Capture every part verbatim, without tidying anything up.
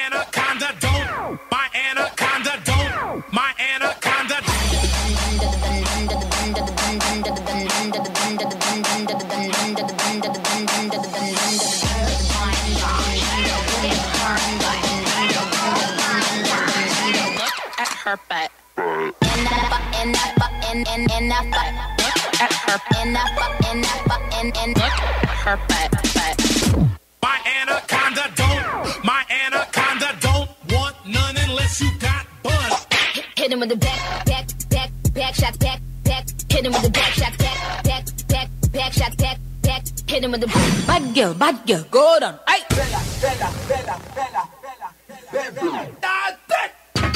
anaconda don't. My anaconda don't. My anaconda don't. At her butt. In that in that in in in that butt. At her in that in that in in her butt butt. My anaconda don't. My anaconda don't want none unless you got buzz. Hit him with the back back back back shot back back. Hit him with the back shot back back back back shot back back. Hit him with the bad girl bad girl go down. Ay. Bella bella bella bella bella bella. That's it.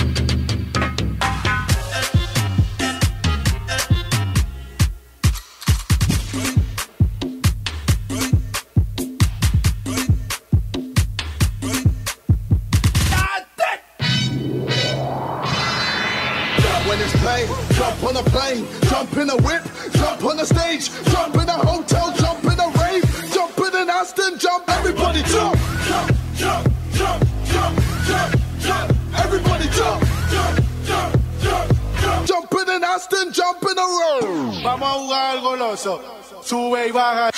Jump on a plane, jump in a whip, jump on a stage, jump in a hotel, jump in a rave, jump in an Aston, jump, everybody jump, jump, jump, jump, jump, jump, jump, everybody jump, jump, jump, jump, jump, jump in an Aston, jump in a row. Vamos a jugar al goloso, sube y baja.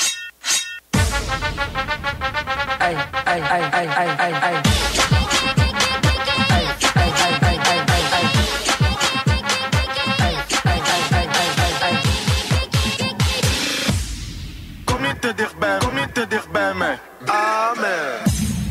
Ay, ay, ay, ay, ay, ay, ay. Te dichtbij, kom niet te dicht bij mij. Amen.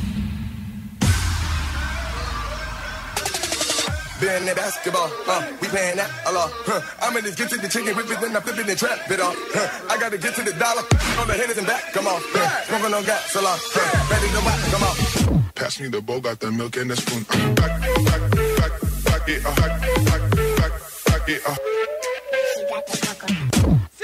Been that basketball, uh, we playing that a lot. Huh. I'm in this get to the chicken whip it, then I'm flipping the trap bit off. Huh. I gotta get to the dollar, on the hitters and back, come on. Huh. Smoking on gas, so long. Huh. Ready to watch, come on. Pass me the bowl, got the milk and the spoon. Back, back, back, back it up, back, back, back, back it up.